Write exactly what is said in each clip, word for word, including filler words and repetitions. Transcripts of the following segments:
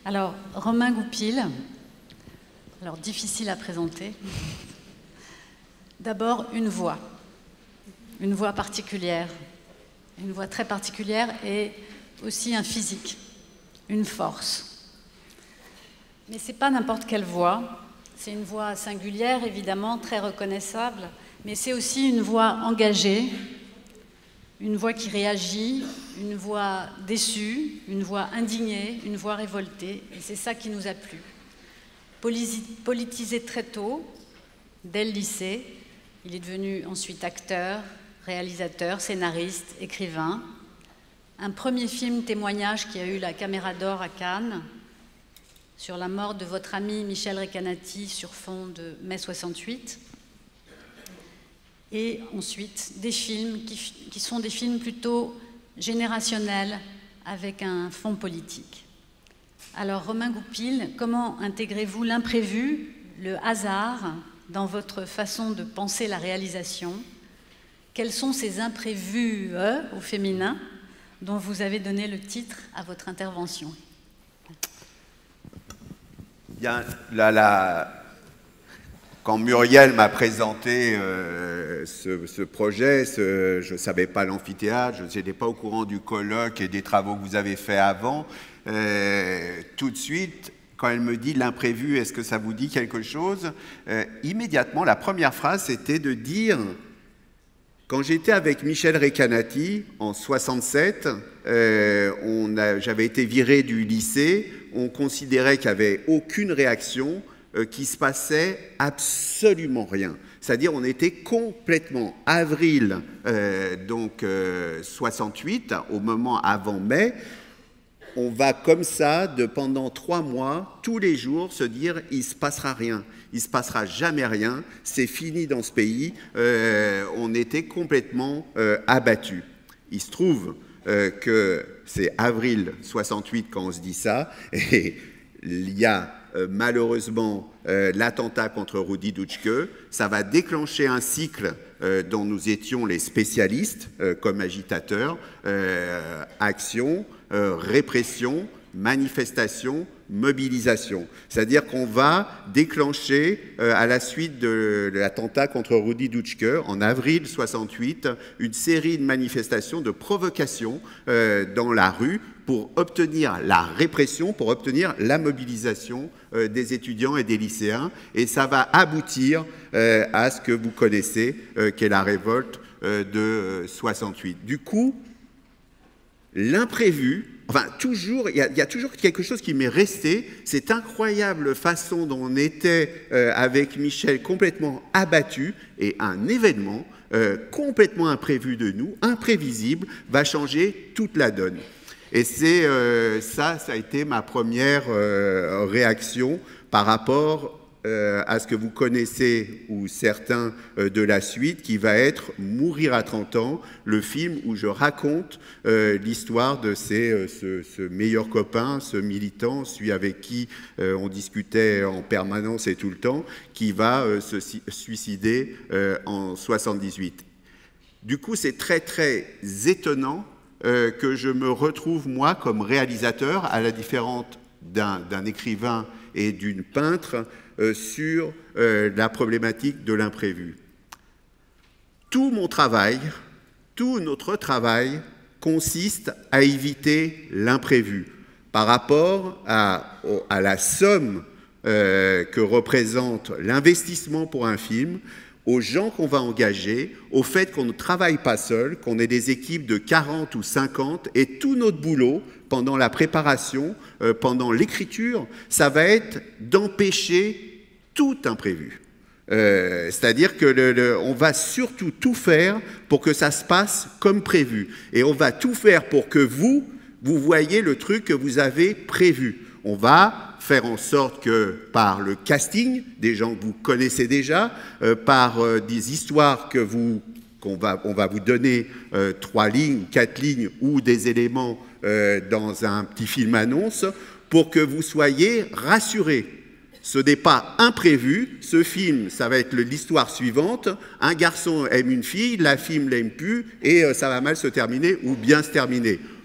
Alors, Romain Goupil, alors difficile à présenter. D'abord, une voix, une voix particulière, une voix très particulière et aussi un physique, une force. Mais ce n'est pas n'importe quelle voix, c'est une voix singulière, évidemment, très reconnaissable, mais c'est aussi une voix engagée, une voix qui réagit, une voix déçue, une voix indignée, une voix révoltée, et c'est ça qui nous a plu. Politisé très tôt, dès le lycée, il est devenu ensuite acteur, réalisateur, scénariste, écrivain. Un premier film témoignage qui a eu la Caméra d'Or à Cannes, sur la mort de votre ami Michel Recanati sur fond de mai soixante-huit. Et ensuite, des films qui, qui sont des films plutôt générationnels, avec un fond politique. Alors, Romain Goupil, comment intégrez-vous l'imprévu, le hasard, dans votre façon de penser la réalisation? Quels sont ces imprévus euh, au féminin dont vous avez donné le titre à votre intervention? Bien, là, là, quand Muriel m'a présenté euh, ce, ce projet, ce, je ne savais pas l'amphithéâtre, je n'étais pas au courant du colloque et des travaux que vous avez faits avant. Euh, tout de suite, quand elle me dit l'imprévu, est-ce que ça vous dit quelque chose? euh, Immédiatement, la première phrase, c'était de dire, quand j'étais avec Michel Recanati en soixante-sept, euh, j'avais été viré du lycée, on considérait qu'il n'y avait aucune réaction, euh, qu'il ne se passait absolument rien. C'est-à-dire on était complètement, avril euh, donc euh, soixante-huit, au moment avant mai, on va comme ça, de pendant trois mois, tous les jours, se dire il ne se passera rien, il ne se passera jamais rien, c'est fini dans ce pays, euh, on était complètement euh, abattus. Il se trouve euh, que c'est avril soixante-huit quand on se dit ça, et il y a euh, malheureusement euh, l'attentat contre Rudi Dutschke, ça va déclencher un cycle euh, dont nous étions les spécialistes euh, comme agitateurs, euh, action, Euh, répression, manifestation, mobilisation. C'est-à-dire qu'on va déclencher, euh, à la suite de, de l'attentat contre Rudi Dutschke, en avril soixante-huit, une série de manifestations, de provocations euh, dans la rue pour obtenir la répression, pour obtenir la mobilisation euh, des étudiants et des lycéens. Et ça va aboutir euh, à ce que vous connaissez, euh, qu'est la révolte euh, de euh, soixante-huit. Du coup, l'imprévu, enfin toujours, il y, y a toujours quelque chose qui m'est resté, cette incroyable façon dont on était euh, avec Michel complètement abattu, et un événement euh, complètement imprévu de nous, imprévisible, va changer toute la donne. Et c'est euh, ça, ça a été ma première euh, réaction par rapport Euh, à ce que vous connaissez, ou certains euh, de la suite, qui va être Mourir à trente ans, le film où je raconte euh, l'histoire de ces, euh, ce, ce meilleur copain, ce militant, celui avec qui euh, on discutait en permanence et tout le temps, qui va euh, se suicider euh, en soixante-dix-huit. Du coup, c'est très très étonnant euh, que je me retrouve, moi, comme réalisateur, à la différence d'un d'un écrivain et d'une peintre, euh, sur euh, la problématique de l'imprévu. Tout mon travail, tout notre travail consiste à éviter l'imprévu par rapport à, à la somme euh, que représente l'investissement pour un film, aux gens qu'on va engager, au fait qu'on ne travaille pas seul, qu'on ait des équipes de quarante ou cinquante, et tout notre boulot, pendant la préparation, euh, pendant l'écriture, ça va être d'empêcher tout imprévu. Euh, C'est-à-dire que le, le, on va surtout tout faire pour que ça se passe comme prévu. Et on va tout faire pour que vous, vous voyez le truc que vous avez prévu. On va faire en sorte que par le casting, des gens que vous connaissez déjà, euh, par euh, des histoires que vous, qu'on va, on va vous donner euh, trois lignes, quatre lignes ou des éléments euh, dans un petit film annonce, pour que vous soyez rassurés. Ce n'est pas imprévu, ce film, ça va être l'histoire suivante, un garçon aime une fille, la fille ne l'aime plus, et euh, ça va mal se terminer ou bien se terminer.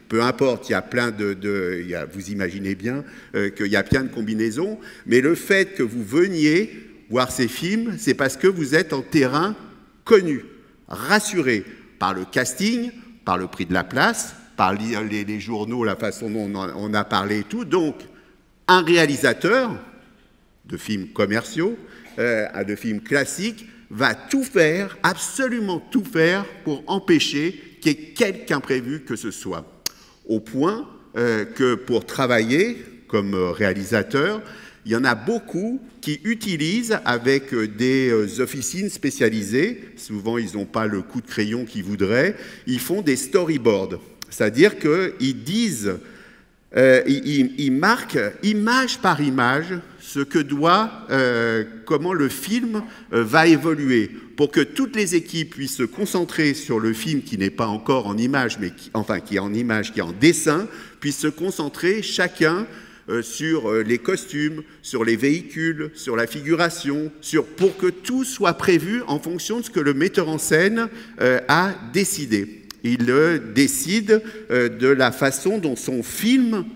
peu importe, il y a plein de... de il y a, vous imaginez bien euh, qu'il y a plein de combinaisons, mais le fait que vous veniez voir ces films, c'est parce que vous êtes en terrain connu, rassuré par le casting, par le prix de la place, par les, les, les journaux, la façon dont on, en, on a parlé et tout. Donc, un réalisateur de films commerciaux, euh, de films classiques, va tout faire, absolument tout faire pour empêcher qu'il y ait quelque imprévu que ce soit. Au point euh, que pour travailler comme réalisateur, il y en a beaucoup qui utilisent avec des officines spécialisées, souvent ils n'ont pas le coup de crayon qu'ils voudraient, ils font des storyboards. C'est-à-dire qu'ils disent, euh, ils, ils marquent image par image ce que doit, euh, comment le film euh, va évoluer, pour que toutes les équipes puissent se concentrer sur le film qui n'est pas encore en image, mais qui, enfin qui est en image, qui est en dessin, puissent se concentrer chacun euh, sur euh, les costumes, sur les véhicules, sur la figuration, sur, pour que tout soit prévu en fonction de ce que le metteur en scène euh, a décidé. Il euh, décide euh, de la façon dont son film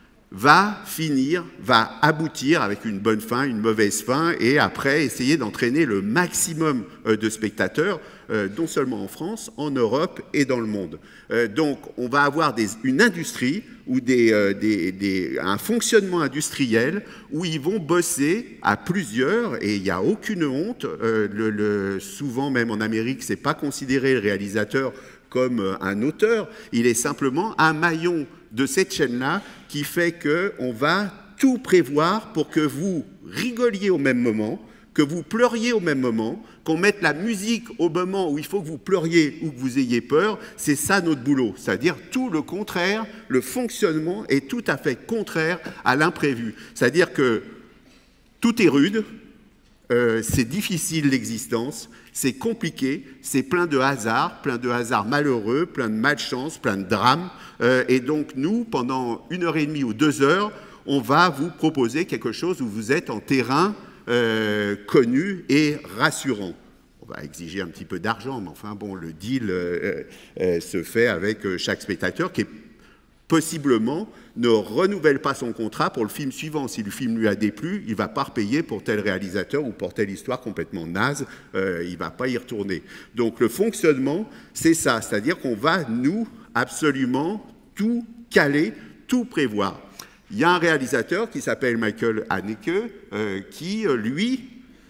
va finir, va aboutir avec une bonne fin, une mauvaise fin, et après essayer d'entraîner le maximum de spectateurs, euh, non seulement en France, en Europe et dans le monde. Euh, donc on va avoir des, une industrie, ou des, euh, des, des, un fonctionnement industriel où ils vont bosser à plusieurs, et il n'y a aucune honte, euh, le, le, souvent même en Amérique, c'est pas considéré le réalisateur comme un auteur, il est simplement un maillon de cette chaîne-là qui fait qu'on va tout prévoir pour que vous rigoliez au même moment, que vous pleuriez au même moment, qu'on mette la musique au moment où il faut que vous pleuriez ou que vous ayez peur. C'est ça notre boulot, c'est-à-dire tout le contraire, le fonctionnement est tout à fait contraire à l'imprévu. C'est-à-dire que tout est rude, euh, c'est difficile l'existence, c'est compliqué, c'est plein de hasards, plein de hasards malheureux, plein de malchance, plein de drames. Euh, et donc nous, pendant une heure et demie ou deux heures, on va vous proposer quelque chose où vous êtes en terrain euh, connu et rassurant. On va exiger un petit peu d'argent, mais enfin bon, le deal euh, euh, se fait avec euh, chaque spectateur qui est possiblement ne renouvelle pas son contrat pour le film suivant. Si le film lui a déplu, il ne va pas repayer pour tel réalisateur ou pour telle histoire complètement naze, euh, il ne va pas y retourner. Donc le fonctionnement, c'est ça, c'est-à-dire qu'on va, nous, absolument tout caler, tout prévoir. Il y a un réalisateur qui s'appelle Michael Haneke, euh, qui, lui,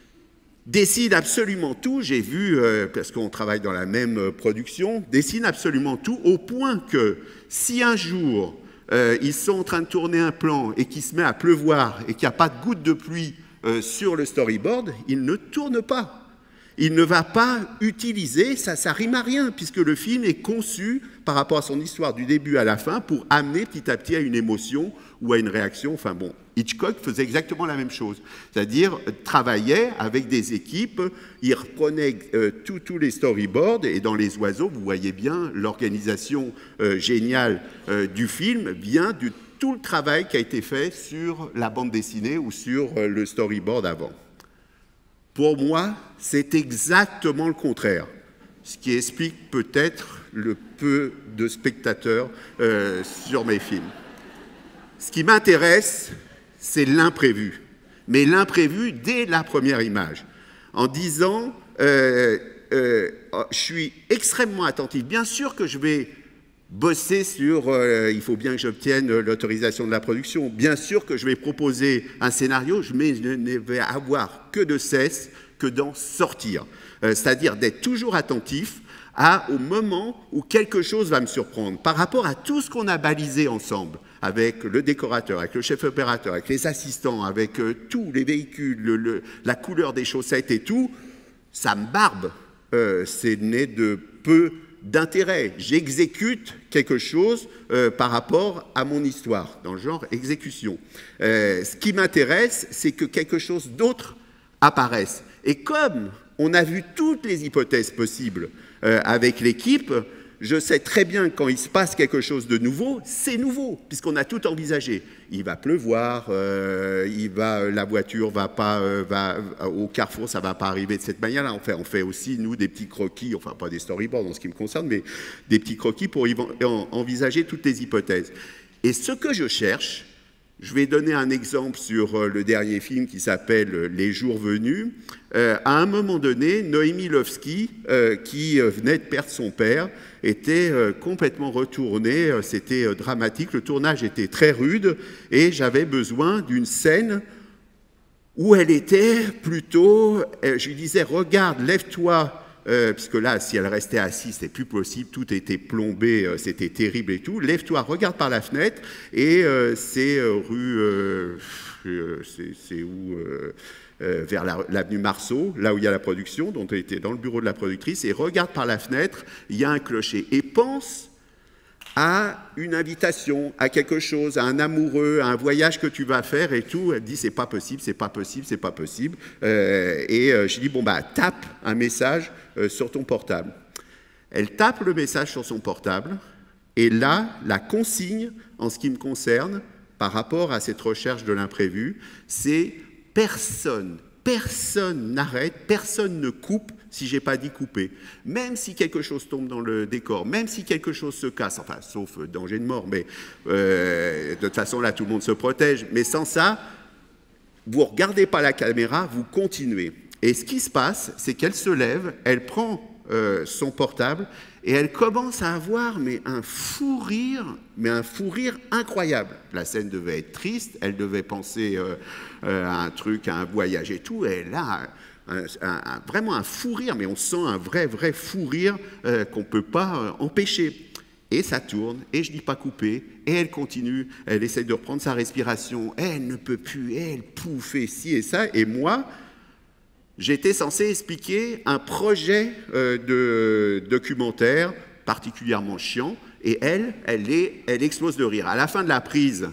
décide absolument tout, j'ai vu, euh, parce qu'on travaille dans la même euh, production, décide absolument tout, au point que si un jour euh, ils sont en train de tourner un plan et qu'il se met à pleuvoir et qu'il n'y a pas de goutte de pluie euh, sur le storyboard, il ne tourne pas. Il ne va pas utiliser, ça ça rime à rien, puisque le film est conçu par rapport à son histoire du début à la fin pour amener petit à petit à une émotion ou à une réaction. Enfin bon, Hitchcock faisait exactement la même chose, c'est-à-dire travaillait avec des équipes, il reprenait euh, tous les storyboards, et dans Les Oiseaux, vous voyez bien l'organisation euh, géniale euh, du film vient de tout le travail qui a été fait sur la bande dessinée ou sur euh, le storyboard avant. Pour moi, c'est exactement le contraire, ce qui explique peut-être le peu de spectateurs euh, sur mes films. Ce qui m'intéresse, c'est l'imprévu, mais l'imprévu dès la première image, en disant euh, euh, je suis extrêmement attentif. Bien sûr que je vais bosser sur, euh, il faut bien que j'obtienne l'autorisation de la production, bien sûr que je vais proposer un scénario, mais je ne vais avoir que de cesse que d'en sortir. Euh, c'est-à-dire d'être toujours attentif à, au moment où quelque chose va me surprendre, par rapport à tout ce qu'on a balisé ensemble, avec le décorateur, avec le chef opérateur, avec les assistants, avec euh, tous les véhicules, le, le, la couleur des chaussettes et tout, ça me barbe. Euh, c'est né de peu d'intérêt. J'exécute quelque chose euh, par rapport à mon histoire, dans le genre exécution. Euh, ce qui m'intéresse, c'est que quelque chose d'autre apparaisse. Et comme on a vu toutes les hypothèses possibles euh, avec l'équipe, je sais très bien que quand il se passe quelque chose de nouveau, c'est nouveau, puisqu'on a tout envisagé. Il va pleuvoir, euh, il va, la voiture va pas, euh, va, au carrefour, ça ne va pas arriver de cette manière-là. On fait, on fait aussi, nous, des petits croquis, enfin pas des storyboards en ce qui me concerne, mais des petits croquis pour y, en, envisager toutes les hypothèses. Et ce que je cherche, je vais donner un exemple sur le dernier film qui s'appelle « Les jours venus ». Euh, à un moment donné, Noémie Lovski, euh, qui venait de perdre son père, était euh, complètement retournée. C'était euh, dramatique. Le tournage était très rude et j'avais besoin d'une scène où elle était plutôt... Euh, je lui disais « Regarde, lève-toi ». Euh, puisque là, si elle restait assise, c'était plus possible, tout était plombé, euh, c'était terrible et tout. Lève-toi, regarde par la fenêtre, et euh, c'est euh, rue, euh, euh, c'est où euh, euh, vers l'avenue la, Marceau, là où il y a la production, dont elle était dans le bureau de la productrice, et regarde par la fenêtre, il y a un clocher, et pense à une invitation, à quelque chose, à un amoureux, à un voyage que tu vas faire et tout. Elle dit, c'est pas possible, c'est pas possible, c'est pas possible. Euh, et euh, je dis, bon, bah, tape un message euh, sur ton portable. Elle tape le message sur son portable, et là, la consigne, en ce qui me concerne, par rapport à cette recherche de l'imprévu, c'est personne, personne n'arrête, personne ne coupe si je n'ai pas dit couper. Même si quelque chose tombe dans le décor, même si quelque chose se casse, enfin, sauf danger de mort, mais euh, de toute façon, là, tout le monde se protège. Mais sans ça, vous ne regardez pas la caméra, vous continuez. Et ce qui se passe, c'est qu'elle se lève, elle prend euh, son portable et elle commence à avoir mais un fou rire, mais un fou rire incroyable. La scène devait être triste, elle devait penser euh, euh, à un truc, à un voyage et tout, et là... Un, un, un, vraiment un fou rire, mais on sent un vrai, vrai fou rire euh, qu'on ne peut pas euh, empêcher. Et ça tourne, et je ne dis pas couper, et elle continue, elle essaie de reprendre sa respiration, et elle ne peut plus, et elle pouffe, et ci et ça, et moi, j'étais censé expliquer un projet euh, de documentaire particulièrement chiant, et elle, elle, est, elle explose de rire. À la fin de la prise,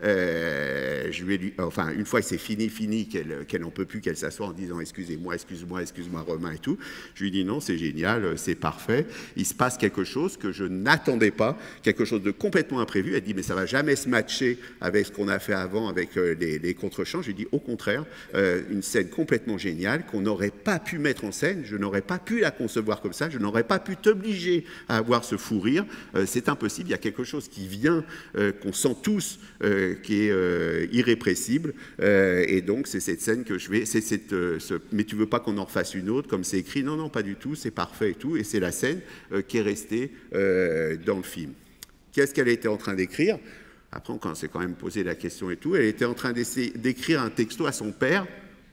Euh, je vais lui, enfin, une fois que c'est fini, fini, qu'elle qu'elle n'en peut plus, qu'elle s'assoit en disant « excusez-moi, excuse-moi, excuse-moi, Romain » et tout, je lui dis « non, c'est génial, c'est parfait, il se passe quelque chose que je n'attendais pas, quelque chose de complètement imprévu ». Elle dit « mais ça ne va jamais se matcher avec ce qu'on a fait avant, avec euh, les, les contre-champs ». Je lui dis « au contraire, euh, une scène complètement géniale qu'on n'aurait pas pu mettre en scène, je n'aurais pas pu la concevoir comme ça, je n'aurais pas pu t'obliger à avoir ce fou rire, euh, c'est impossible, il y a quelque chose qui vient, euh, qu'on sent tous, euh, qui est euh, irrépressible, euh, et donc c'est cette scène que je vais, c'est cette, euh, ce, mais tu veux pas qu'on en refasse une autre, comme c'est écrit, non, non, pas du tout, c'est parfait et tout, et c'est la scène euh, qui est restée euh, dans le film. Qu'est-ce qu'elle était en train d'écrire? Après, on s'est quand même posé la question et tout, elle était en train d'écrire un texto à son père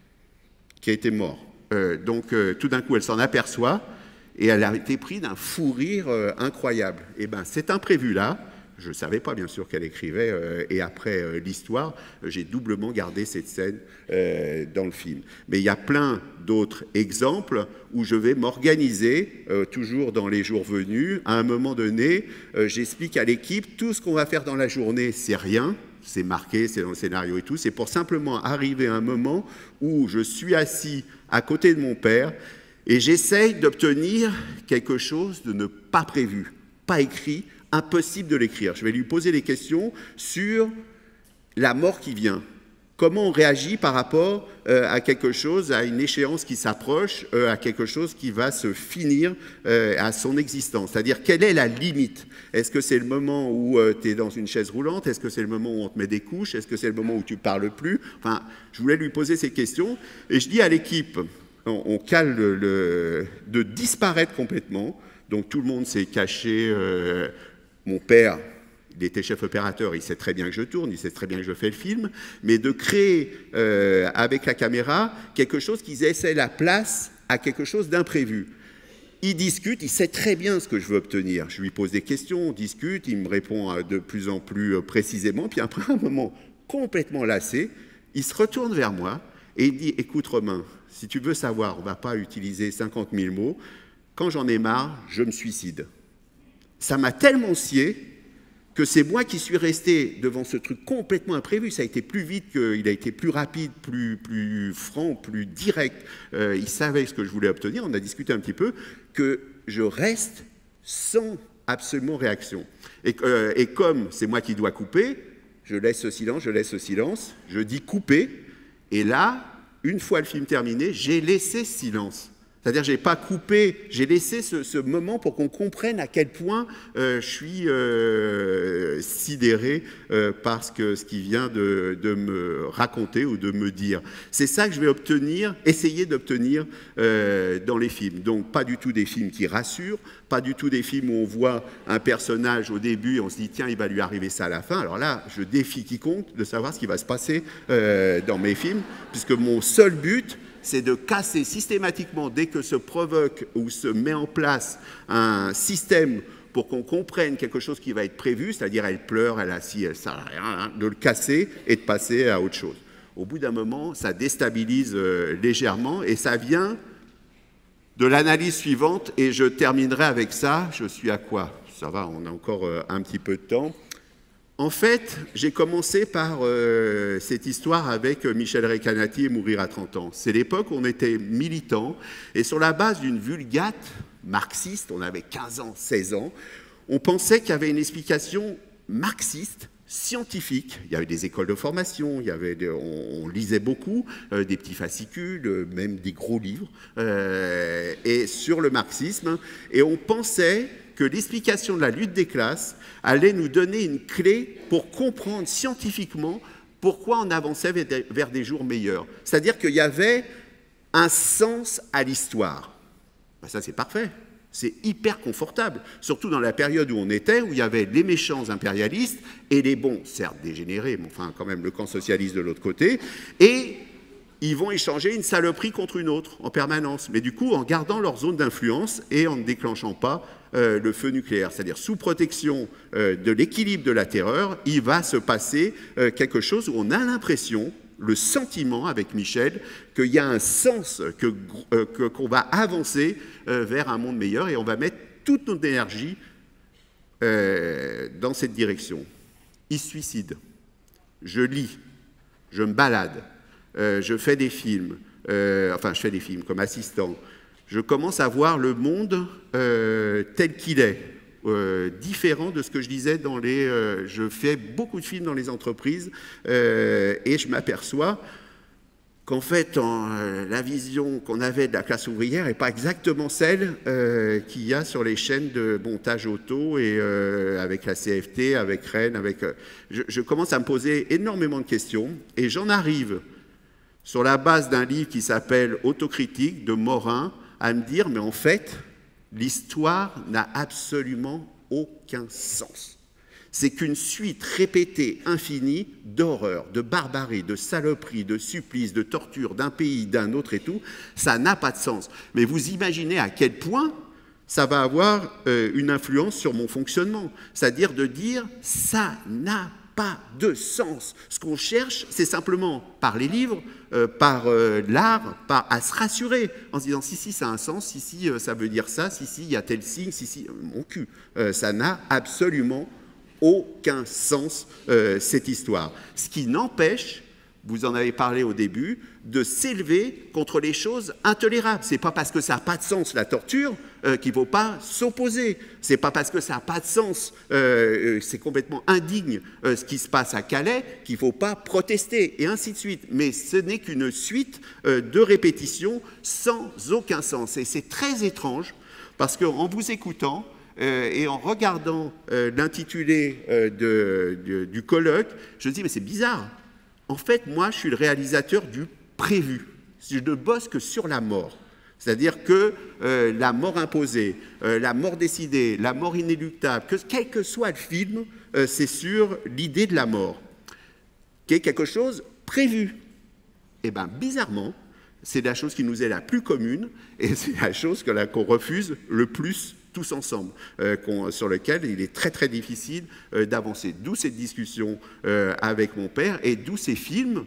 qui a été mort. Euh, donc euh, tout d'un coup, elle s'en aperçoit, et elle a été prise d'un fou rire euh, incroyable. Et bien, cet imprévu-là, je ne savais pas, bien sûr, qu'elle écrivait, euh, et après euh, l'histoire, euh, j'ai doublement gardé cette scène euh, dans le film. Mais il y a plein d'autres exemples où je vais m'organiser, euh, toujours dans les jours venus. À un moment donné, euh, j'explique à l'équipe, tout ce qu'on va faire dans la journée, c'est rien, c'est marqué, c'est dans le scénario et tout, c'est pour simplement arriver à un moment où je suis assis à côté de mon père et j'essaye d'obtenir quelque chose de ne pas prévu, pas écrit, impossible de l'écrire. Je vais lui poser des questions sur la mort qui vient. Comment on réagit par rapport euh, à quelque chose, à une échéance qui s'approche, euh, à quelque chose qui va se finir euh, à son existence. C'est-à-dire, quelle est la limite? Est-ce que c'est le moment où euh, tu es dans une chaise roulante? Est-ce que c'est le moment où on te met des couches? Est-ce que c'est le moment où tu ne parles plus? Enfin, je voulais lui poser ces questions. Et je dis à l'équipe, on, on cale le, le, de disparaître complètement. Donc, tout le monde s'est caché... Euh, Mon père, il était chef opérateur, il sait très bien que je tourne, il sait très bien que je fais le film, mais de créer euh, avec la caméra quelque chose qui laissait la place à quelque chose d'imprévu. Il discute, il sait très bien ce que je veux obtenir. Je lui pose des questions, on discute, il me répond de plus en plus précisément, puis après un moment complètement lassé, il se retourne vers moi et il dit « Écoute Romain, si tu veux savoir, on ne va pas utiliser cinquante mille mots, quand j'en ai marre, je me suicide. » Ça m'a tellement scié que c'est moi qui suis resté devant ce truc complètement imprévu. Ça a été plus vite, que, il a été plus rapide, plus, plus franc, plus direct. Euh, il savait ce que je voulais obtenir, on a discuté un petit peu, que je reste sans absolument réaction. Et, euh, et comme c'est moi qui dois couper, je laisse ce silence, je laisse ce silence, je dis couper, et là, une fois le film terminé, j'ai laissé ce silence. C'est-à-dire, je n'ai pas coupé, j'ai laissé ce, ce moment pour qu'on comprenne à quel point euh, je suis euh, sidéré euh, par ce, que, ce qu'il vient de, de me raconter ou de me dire. C'est ça que je vais obtenir, essayer d'obtenir euh, dans les films. Donc, pas du tout des films qui rassurent, pas du tout des films où on voit un personnage au début et on se dit, tiens, il va lui arriver ça à la fin. Alors là, je défie quiconque de savoir ce qui va se passer euh, dans mes films, puisque mon seul but, c'est de casser systématiquement, dès que se provoque ou se met en place un système pour qu'on comprenne quelque chose qui va être prévu, c'est-à-dire elle pleure, elle a ci, elle ça, rien, de le casser et de passer à autre chose. Au bout d'un moment, ça déstabilise euh, légèrement et ça vient de l'analyse suivante et je terminerai avec ça. Je suis à quoi? Ça va, on a encore euh, un petit peu de temps. En fait, j'ai commencé par euh, cette histoire avec Michel Recanati et Mourir à trente ans. C'est l'époque où on était militants et sur la base d'une vulgate marxiste, on avait quinze ans, seize ans, on pensait qu'il y avait une explication marxiste, scientifique. Il y avait des écoles de formation, il y avait des, on, on lisait beaucoup, euh, des petits fascicules, euh, même des gros livres, euh, et sur le marxisme, et on pensait que l'explication de la lutte des classes allait nous donner une clé pour comprendre scientifiquement pourquoi on avançait vers des jours meilleurs. C'est-à-dire qu'il y avait un sens à l'histoire. Ben ça, c'est parfait. C'est hyper confortable, surtout dans la période où on était, où il y avait les méchants impérialistes et les bons, certes dégénérés, mais enfin quand même le camp socialiste de l'autre côté, et ils vont échanger une saloperie contre une autre en permanence, mais du coup en gardant leur zone d'influence et en ne déclenchant pas euh, le feu nucléaire. C'est-à-dire sous protection euh, de l'équilibre de la terreur, il va se passer euh, quelque chose où on a l'impression, le sentiment avec Michel, qu'il y a un sens, que, euh, que, qu'on va avancer euh, vers un monde meilleur et on va mettre toute notre énergie euh, dans cette direction. Il se suicide. Je lis, je me balade. Euh, je fais des films, euh, enfin je fais des films comme assistant, je commence à voir le monde euh, tel qu'il est, euh, différent de ce que je disais dans les... Euh, je fais beaucoup de films dans les entreprises euh, et je m'aperçois qu'en fait en, euh, la vision qu'on avait de la classe ouvrière n'est pas exactement celle euh, qu'il y a sur les chaînes de montage auto et euh, avec la C F T, avec Rennes, avec... Euh, je, je commence à me poser énormément de questions et j'en arrive sur la base d'un livre qui s'appelle Autocritique de Morin, à me dire, mais en fait, l'histoire n'a absolument aucun sens. C'est qu'une suite répétée, infinie, d'horreurs, de barbarie, de saloperies, de supplices, de tortures d'un pays, d'un autre et tout, ça n'a pas de sens. Mais vous imaginez à quel point ça va avoir euh, une influence sur mon fonctionnement. C'est-à-dire de dire, ça n'a pas de sens. Ce qu'on cherche, c'est simplement, par les livres, euh, par euh, l'art, par, à se rassurer, en se disant, si, si, ça a un sens, si, si, euh, ça veut dire ça, si, si, il y a tel signe, si, si, mon cul. Euh, ça n'a absolument aucun sens, euh, cette histoire. Ce qui n'empêche, vous en avez parlé au début, de s'élever contre les choses intolérables. Ce n'est pas parce que ça n'a pas de sens, la torture, euh, qu'il ne faut pas s'opposer. Ce n'est pas parce que ça n'a pas de sens, euh, c'est complètement indigne euh, ce qui se passe à Calais, qu'il ne faut pas protester, et ainsi de suite. Mais ce n'est qu'une suite euh, de répétitions sans aucun sens. Et c'est très étrange, parce qu'en vous écoutant, Euh, et en regardant euh, l'intitulé euh, de, de, du colloque, je me dis, mais c'est bizarre. En fait, moi, je suis le réalisateur du prévu. Je ne bosse que sur la mort. C'est-à-dire que euh, la mort imposée, euh, la mort décidée, la mort inéluctable, que, quel que soit le film, euh, c'est sur l'idée de la mort, qui est quelque chose prévu. Et bien, bizarrement, c'est la chose qui nous est la plus commune et c'est la chose que, là, qu'on refuse le plus tous ensemble, euh, sur lequel il est très très difficile euh, d'avancer. D'où cette discussion euh, avec mon père et d'où ces films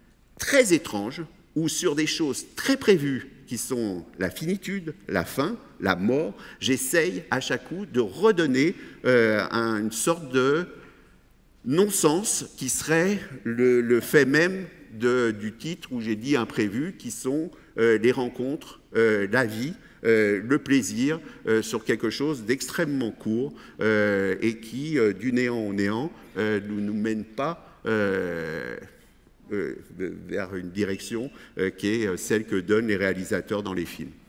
très étranges où sur des choses très prévues qui sont la finitude, la fin, la mort, j'essaye à chaque coup de redonner euh, un, une sorte de non-sens qui serait le, le fait même de, du titre où j'ai dit imprévu, qui sont euh, les rencontres, euh, la vie, euh, le plaisir euh, sur quelque chose d'extrêmement court euh, et qui, euh, du néant au néant, euh, ne nous mène pas euh, euh, vers une direction euh, qui est celle que donnent les réalisateurs dans les films.